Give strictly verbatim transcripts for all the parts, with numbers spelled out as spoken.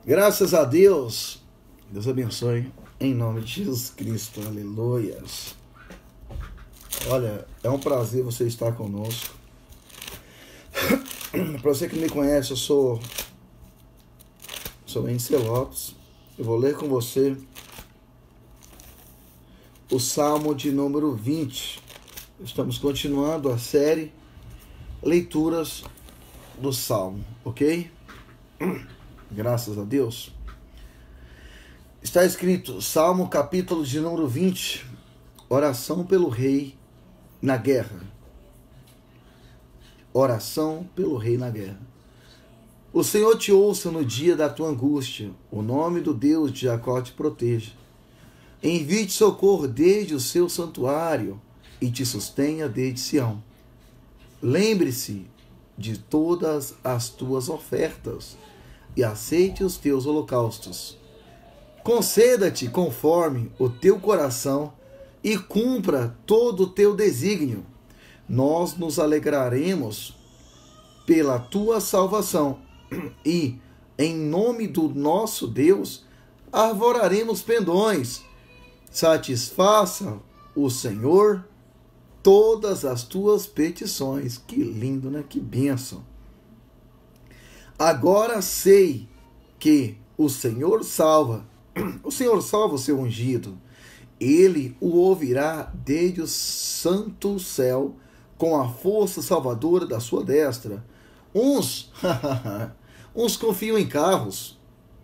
Graças a Deus. Deus abençoe. Em nome de Jesus Cristo. Aleluias. Olha, é um prazer você estar conosco. Para você que me conhece, eu sou sou Ence Lopes. Eu vou ler com você o Salmo de número vinte. Estamos continuando a série Leituras do Salmo, ok? Graças a Deus. Está escrito, Salmo capítulo de número vinte, oração pelo rei na guerra. Oração pelo rei na guerra. O Senhor te ouça no dia da tua angústia, o nome do Deus de Jacó te proteja. Envie-te socorro desde o seu santuário e te sustenha desde Sião. Lembre-se de todas as tuas ofertas e aceite os teus holocaustos. Conceda-te conforme o teu coração e cumpra todo o teu desígnio. Nós nos alegraremos pela tua salvação e, em nome do nosso Deus, arvoraremos pendões. Satisfaça o Senhor todas as tuas petições. Que lindo, né? Que bênção. Agora sei que o Senhor salva. O Senhor salva o seu ungido. Ele o ouvirá desde o santo céu com a força salvadora da sua destra. Uns, uns confiam em carros.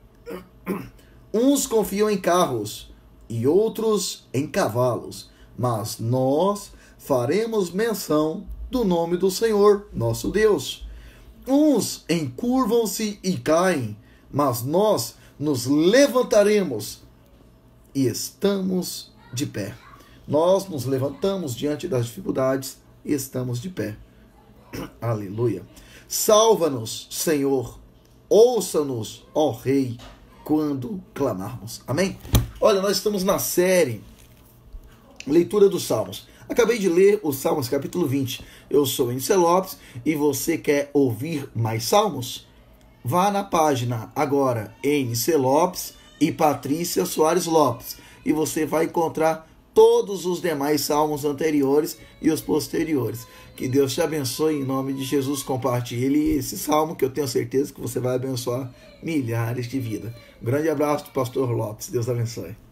Uns confiam em carros e outros em cavalos. Mas nós faremos menção do nome do Senhor, nosso Deus. Uns encurvam-se e caem, mas nós nos levantaremos e estamos de pé. Nós nos levantamos diante das dificuldades e estamos de pé. Aleluia. Salva-nos, Senhor. Ouça-nos, ó Rei, quando clamarmos. Amém? Olha, nós estamos na série Leitura dos Salmos. Acabei de ler os Salmos capítulo vinte. Eu sou Ence Lopes e você quer ouvir mais salmos? Vá na página agora Ence Lopes e Patrícia Soares Lopes e você vai encontrar todos os demais salmos anteriores e os posteriores. Que Deus te abençoe em nome de Jesus. Compartilhe esse salmo que eu tenho certeza que você vai abençoar milhares de vidas. Um grande abraço do pastor Lopes. Deus abençoe.